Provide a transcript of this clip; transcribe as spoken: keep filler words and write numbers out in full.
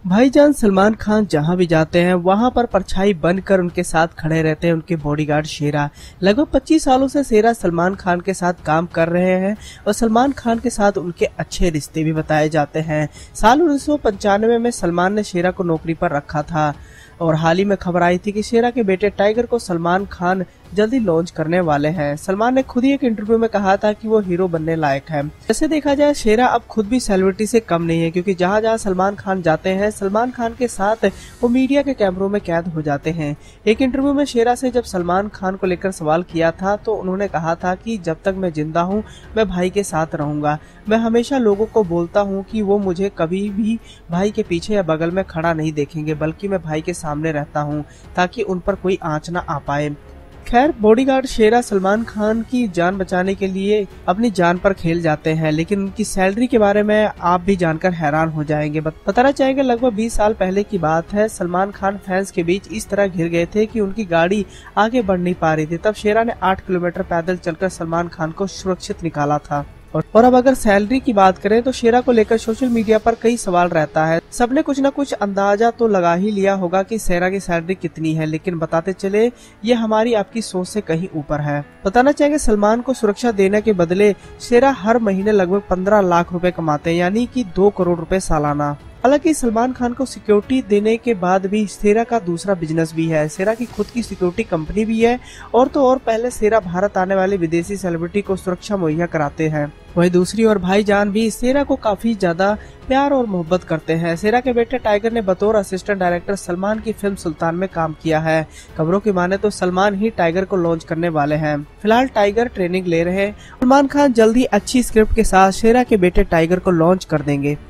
भाईजान सलमान खान जहां भी जाते हैं वहां पर परछाई बनकर उनके साथ खड़े रहते हैं उनके बॉडीगार्ड शेरा। लगभग पच्चीस सालों से शेरा सलमान खान के साथ काम कर रहे हैं और सलमान खान के साथ उनके अच्छे रिश्ते भी बताए जाते हैं। साल उन्नीस सौ पंचानवे में सलमान ने शेरा को नौकरी पर रखा था और हाल ही में खबर आई थी कि शेरा के बेटे टाइगर को सलमान खान जल्दी लॉन्च करने वाले हैं। सलमान ने खुद ही एक इंटरव्यू में कहा था कि वो हीरो बनने लायक है। जैसे देखा जाए शेरा अब खुद भी सेलिब्रिटी से कम नहीं है, क्योंकि जहां जहां सलमान खान जाते हैं सलमान खान के साथ वो मीडिया के कैमरों में कैद हो जाते हैं। एक इंटरव्यू में शेरा से जब सलमान खान को लेकर सवाल किया था तो उन्होंने कहा था कि जब तक मैं जिंदा हूँ मैं भाई के साथ रहूंगा। मैं हमेशा लोगों को बोलता हूँ कि वो मुझे कभी भी भाई के पीछे या बगल में खड़ा नहीं देखेंगे, बल्कि मैं भाई के सामने रहता हूँ ताकि उन पर कोई आंच ना आ पाए। खैर, बॉडीगार्ड शेरा सलमान खान की जान बचाने के लिए अपनी जान पर खेल जाते हैं, लेकिन उनकी सैलरी के बारे में आप भी जानकर हैरान हो जाएंगे। बताना चाहेंगे लगभग बीस साल पहले की बात है, सलमान खान फैंस के बीच इस तरह घिर गए थे कि उनकी गाड़ी आगे बढ़ नहीं पा रही थी। तब शेरा ने आठ किलोमीटर पैदल चलकर सलमान खान को सुरक्षित निकाला था। और अब अगर सैलरी की बात करें तो शेरा को लेकर सोशल मीडिया पर कई सवाल रहता है। सबने कुछ न कुछ अंदाजा तो लगा ही लिया होगा कि शेरा की सैलरी कितनी है, लेकिन बताते चले ये हमारी आपकी सोच से कहीं ऊपर है। बताना चाहेंगे सलमान को सुरक्षा देने के बदले शेरा हर महीने लगभग पंद्रह लाख रुपए कमाते हैं, यानी कि दो करोड़ रुपए सालाना। हालांकि सलमान खान को सिक्योरिटी देने के बाद भी शेरा का दूसरा बिजनेस भी है। शेरा की खुद की सिक्योरिटी कंपनी भी है और तो और पहले शेरा भारत आने वाले विदेशी सेलिब्रिटी को सुरक्षा मुहैया कराते हैं। वहीं दूसरी ओर भाईजान भी शेरा को काफी ज्यादा प्यार और मोहब्बत करते हैं। शेरा के बेटे टाइगर ने बतौर असिस्टेंट डायरेक्टर सलमान की फिल्म सुल्तान में काम किया है। खबरों की माने तो सलमान ही टाइगर को लॉन्च करने वाले हैं। फिलहाल टाइगर ट्रेनिंग ले रहे हैं। सलमान खान जल्द ही अच्छी स्क्रिप्ट के साथ शेरा के बेटे टाइगर को लॉन्च कर देंगे।